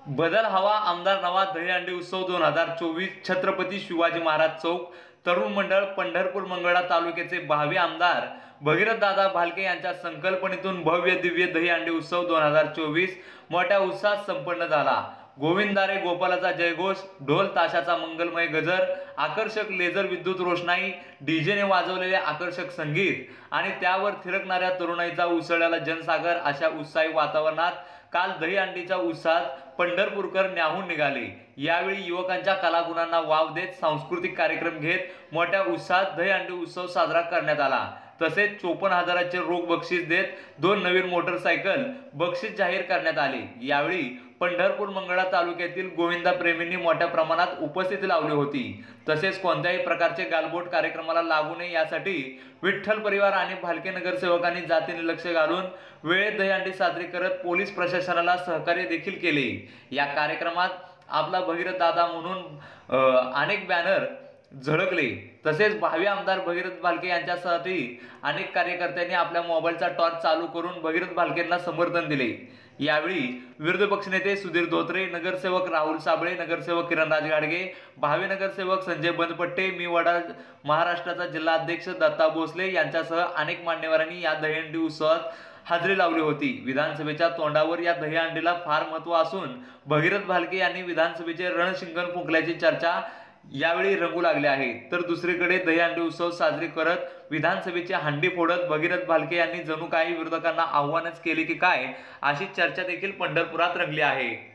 बदल हवा आमदार नवा दहीहंडी उत्सव 2024 छत्रपती शिवाजी महाराज चौक तरुण मंडळ पंढरपूर मंगळा तालुक्याचे भावी आमदार भगीरथदादा भालके यांच्या संकल्पनेतून भव्य दिव्य दहीहंडी उत्सव 2024 मोठ्या उत्साहात संपन्न झाला। गोविंदारे गोपालाचा जयघोष, ढोल ताशाचा मंगलमय गजर, आकर्षक लेझर विद्युत रोषणाई, डीजेने वाजवलेले आकर्षक संगीत आणि त्यावर थिरकणाऱ्या तरुणाईचा उसळलेला जनसागर अशा उत्साही वातावरणात काल दहीहंडीच्या उत्साहात पंढरपूरकर न्याहून निघाले। यावेळी युवकांच्या कलागुणांना वाव देत सांस्कृतिक कार्यक्रम घेत मोठ्या उत्साहात दहीहंडी उत्सव साजरा करण्यात आला। तसेच 54,000चे रोख बक्षीस देत 2 नवीन मोटरसायकल बक्षीस जाहीर करण्यात आले। यावेळी पंढरपूर मंगळा तालुक्यातील गोविंदा प्रेमींनी मोठ्या प्रमाणात उपस्थिती लावली होती। तसेच कोणत्याही प्रकारचे गालबोट कार्यक्रमाला लागू नये यासाठी विठ्ठल परिवार आणि भालके नगरसेवकांनी जातीने लक्ष घालून वेळेत दहीहंडी साजरी करत पोलीस प्रशासनाला सहकार्य देखील केले। या कार्यक्रमात आपला भगीरथ दादा म्हणून अनेक बॅनर झळकले। तसेच भावी आमदार भगीरथ भालके यांच्यासाठी अनेक कार्यकर्त्यांनी आपल्या मोबाईलचा टॉर्च चालू करून भगीरथ भालकेंना समर्थन दिले। यावेळी विरोधी पक्षनेते सुधीर धोत्रे, नगरसेवक राहुल साबळे, नगरसेवक किरणराज गाडगे, भावी नगरसेवक संजय बंदपट्टे, मी वडा महाराष्ट्राचा जिल्हा अध्यक्ष दत्ता भोसले यांच्यासह अनेक मान्यवरांनी या दहीहंडी उत्सवात हजेरी लावली होती। विधानसभेच्या तोंडावर या दहीहंडीला फार महत्त्व असून भगीरथ भालके यांनी विधानसभेचे रणशिंगण फुंकल्याची चर्चा यावेळी रंगू लागले आहे। तर दुसरीकडे दहीहंडी उत्सव साजरी करत विधानसभेची हंडी फोडत भगीरथ भालके यांनी जणू काही विरोधकांना आव्हानच केले की काय अशी चर्चा देखील पंढरपुरात रंगली आहे।